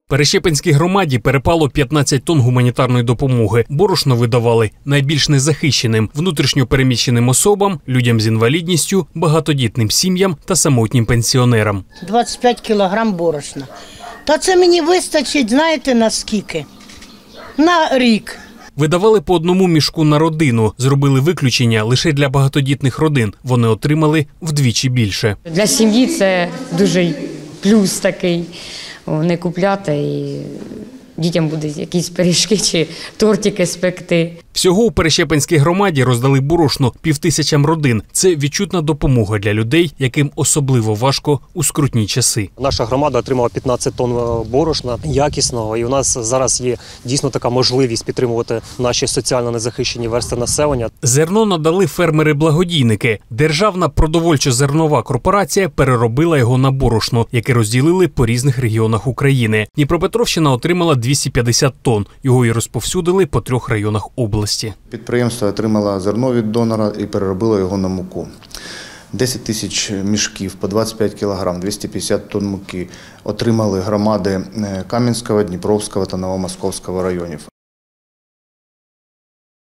Перещепинській громаді перепало 15 тонн гуманітарної допомоги. Борошно видавали найбільш незахищеним – внутрішньо переміщеним особам, людям з інвалідністю, багатодітним сім'ям та самотнім пенсіонерам. 25 кілограм борошна. Та це мені вистачить, знаєте, на скільки? На рік. Видавали по одному мішку на родину. Зробили виключення лише для багатодітних родин. Вони отримали вдвічі більше. Для сім'ї це дуже плюс такий. Не купляти і дітям будуть якісь пиріжки чи тортики спекти. Всього у Перещепинській громаді роздали борошно 5000 родин. Це відчутна допомога для людей, яким особливо важко у скрутні часи. Наша громада отримала 15 тонн борошна якісного, і у нас зараз є дійсно така можливість підтримувати наші соціально незахищені верстви населення. Зерно надали фермери-благодійники. Державна продовольчо-зернова корпорація переробила його на борошно, яке розділили по різних регіонах України. Дніпропетровщина отримала 250 тонн. Його і розповсюдили по 3 районах області. Підприємство отримало зерно від донора і переробило його на муку. 10 тисяч мішків по 25 кілограм, 250 тонн муки отримали громади Кам'янського, Дніпровського та Новомосковського районів.